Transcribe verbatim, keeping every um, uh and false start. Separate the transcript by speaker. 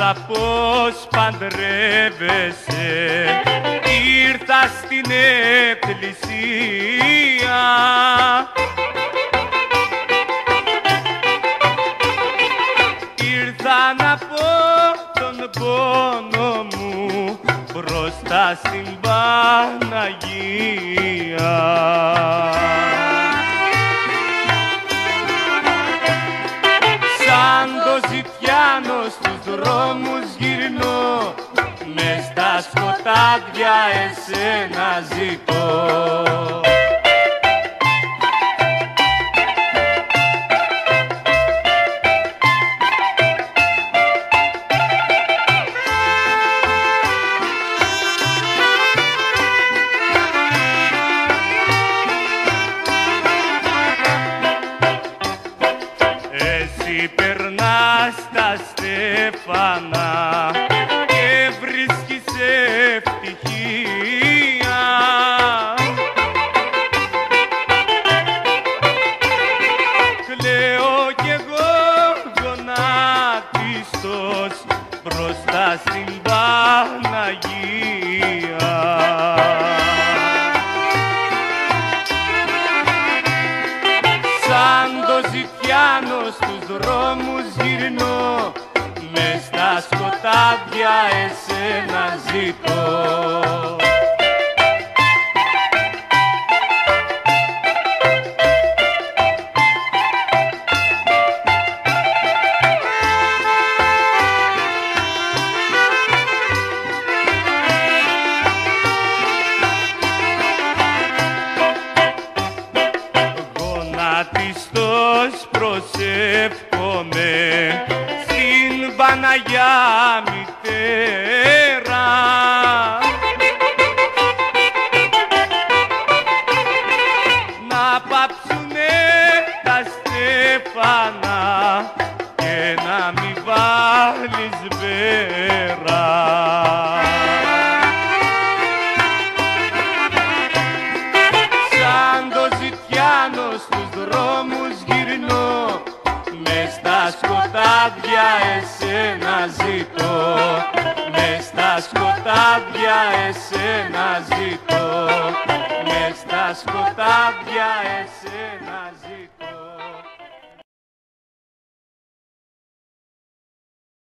Speaker 1: Άκουσα πως παντρεύεσαι, ήρθα στην εκκλησία. Ήρθα να πω τον πόνο μου μπροστά στην Παναγία. Σαν το ζητιάνο στους δρόμους γυρνώ, μες στα σκοτάδια εσένα ζητώ. Εσύ περνάς τα στέφανα και βρίσκεις ευτυχία. Κλαίω κι εγώ γονάτιστος μπροστά στην Παναγία. Σαν το ζητιάνο στους δρόμους γυρνώ, μες στα σκοτάδια εσένα ζητώ. Γονάτιστος προσεύχομαι στην Παναγιά μητέρα, να πάψουνε τα στέφανα και να μη βάλεις βέρα. Σαν το ζητιάνο στους δρόμους γυρνώ, μες στα σκοτάδια εσένα ζητώ. Μες στα σκοτάδια εσένα ζητώ. Μες στα σκοτάδια εσένα ζητώ.